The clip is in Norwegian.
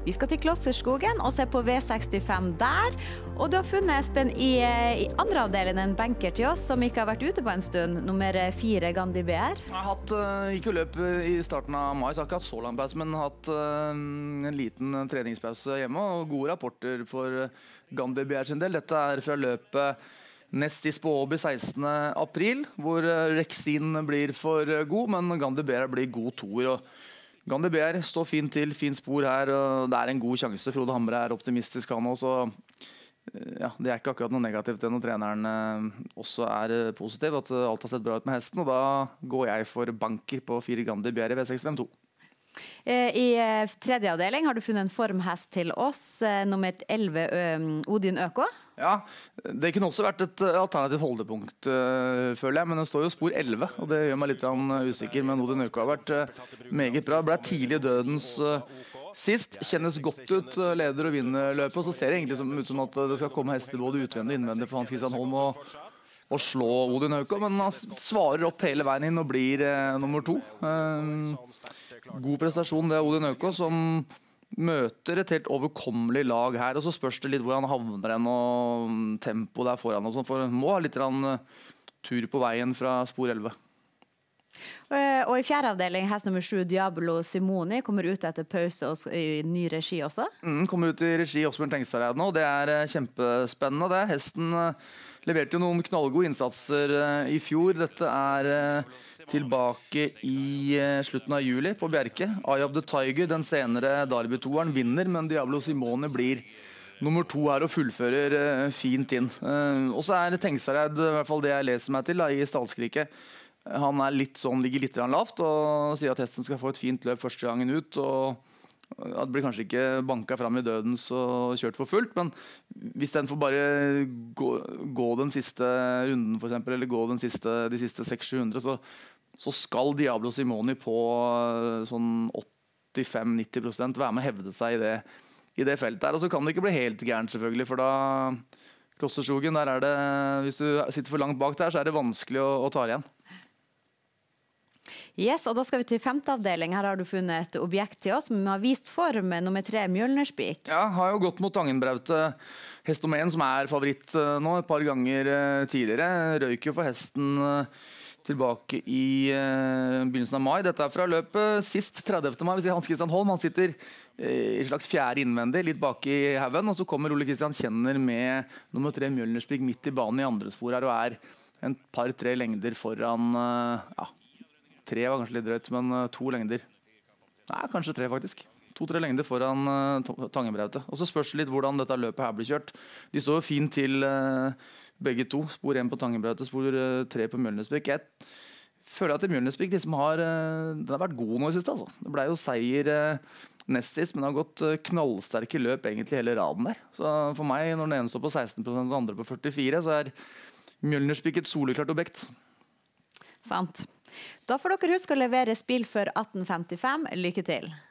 Vi skal til Klosserskogen og se på V65 der. Og du har funnet, Espen, i andre avdelingen en banker til oss som ikke har vært ute på en stund. Nummer 4, Gandhi BR. Jeg har hatt, gikk jo løp i starten av mai, så jeg har ikke hatt så lang pause, men hatt en liten treningspause hjemme, og gode rapporter for Gandhi BR sin del. Dette er fra løpet nest sist på Åby 16. april, hvor Rexin blir for god, men Gandhi BR blir god toer. Gandhi BR står fint til, fint spor her, og det er en god sjanse. Frode Hamre er optimistisk han også. Ja, det er ikke akkurat noe negativt det når treneren også er positiv, at alt har sett bra ut med hesten, og da går jeg for banker på 4 Gandhi BR i V652. I tredje avdeling har du funnet en formhest til oss, nummer 11, Odin Øko. Ja, det kunne også vært et alternativt holdepunkt, føler jeg, men den står jo spor 11, og det gjør meg litt usikker, men Odin Øko har vært meget bra. Ble tidlig dødens sist, kjennes godt ut, leder og vinner løpet, og så ser det egentlig ut som at det skal komme hester både utvendig og innvendig for Hans Christian Holm og slå Odin Øko, men han svarer opp hele veien inn og blir nummer 2. God prestasjon det er Odin Øko, som møter et helt overkommelig lag her, og så spørs det litt hvor han havner den og tempo der foran og sånn, for han må ha litt tur på veien fra spor 11. Og i fjerde avdeling, hest nummer 7, Diablo Simoni, kommer ut etter pause i ny regi også? Kommer ut i regi Åsbjørn Tengstad nå, det er kjempespennende det. Hesten leverte jo noen knallgode innsatser i fjor. Dette er tilbake i slutten av juli på Bjerke. Eye of the Tiger, den senere Darby-toeren, vinner, men Diablo Simoni blir nummer 2 her og fullfører fint inn. Og så er Tengstad, i hvert fall det jeg leser meg til da, i stallskriket. Han er ligger litt lavt og sier at hesten skal få et fint løp første gangen ut, og at det blir kanskje ikke banket fram i dødens og kjørt for fullt, men hvis den får bare gå den siste runden for eksempel, eller gå de siste 600-700, så skal Diablo Simoni på sånn 85-90% være med å hevde seg i det feltet her, og så kan det ikke bli helt gærent selvfølgelig, for da Klosserskogen, der er det, hvis du sitter for langt bak der, så er det vanskelig å ta igjen. Yes, og da skal vi til femte avdeling. Her har du funnet et objekt til oss, men vi har vist form nummer 3, Mjølnerspik. Ja, har jo gått mot Tangenbraute Hestomen, som er favoritt nå et par ganger tidligere. Røyk jo for hesten tilbake i begynnelsen av mai. Dette er fra løpet sist 30. mai, vi sier Hans Christian Holm. Han sitter i slags fjerde innvendig, litt bak i haven, og så kommer Ole Christian Kjenner med nummer 3, Mjølnerspik, midt i banen i andre spor her, og er en par-tre lengder foran, ja, 3 var kanskje litt drøyt, men 2 lengder. Nei, kanskje 3 faktisk. 2-3 lengder foran Tangenbraute. Og så spørs det litt hvordan dette løpet her blir kjørt. De står jo fint til begge to. Spor 1 på Tangenbraute, spor 3 på Mjølnerspik. Jeg føler at i Mjølnerspik den har vært god nå i siste. Altså. Det ble jo seier nest sist, men det har gått knallsterke løp egentlig hele raden der. Så for meg, når den ene står på 16% og den andre på 44%, så er Mjølnerspik et soleklart objekt. Sant. Da får dere huske å levere spill før 18:55. Lykke til!